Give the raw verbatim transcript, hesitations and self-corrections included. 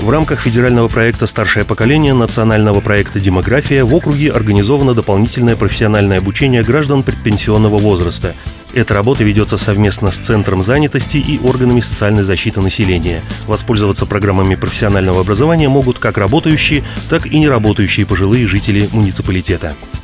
В рамках федерального проекта «Старшее поколение» национального проекта «Демография» в округе организовано дополнительное профессиональное обучение граждан предпенсионного возраста. Эта работа ведется совместно с Центром занятости и органами социальной защиты населения. Воспользоваться программами профессионального образования могут как работающие, так и неработающие пожилые жители муниципалитета.